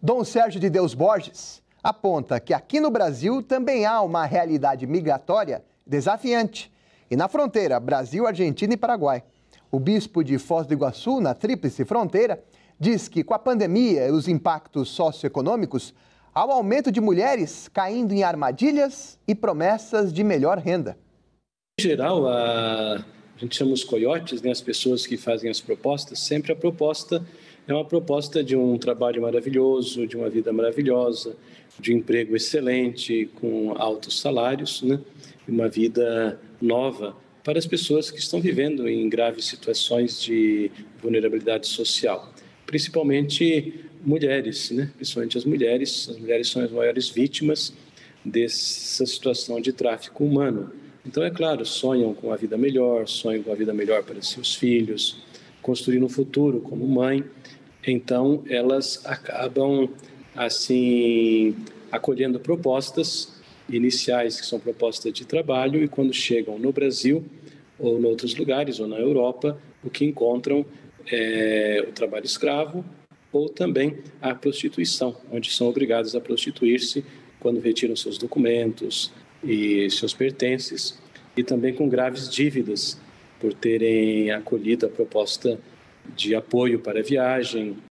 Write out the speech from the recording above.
Dom Sérgio de Deus Borges aponta que aqui no Brasil também há uma realidade migratória desafiante. E na fronteira Brasil, Argentina e Paraguai. O bispo de Foz do Iguaçu, na Tríplice Fronteira, diz que com a pandemia e os impactos socioeconômicos, há um aumento de mulheres caindo em armadilhas e promessas de melhor renda. Em geral, a gente chama os coiotes, né, as pessoas que fazem as propostas, sempre a proposta é uma proposta de um trabalho maravilhoso, de uma vida maravilhosa, de um emprego excelente, com altos salários, né, e uma vida nova para as pessoas que estão vivendo em graves situações de vulnerabilidade social. Principalmente mulheres, né? Principalmente as mulheres são as maiores vítimas dessa situação de tráfico humano. Então, é claro, sonham com a vida melhor, sonham com a vida melhor para seus filhos, construindo um futuro como mãe. Então, elas acabam, assim, acolhendo propostas iniciais, que são propostas de trabalho, e quando chegam no Brasil, ou em outros lugares, ou na Europa, o que encontram é o trabalho escravo, ou também a prostituição, onde são obrigados a prostituir-se quando retiram seus documentos e seus pertences, e também com graves dívidas por terem acolhido a proposta de apoio para a viagem,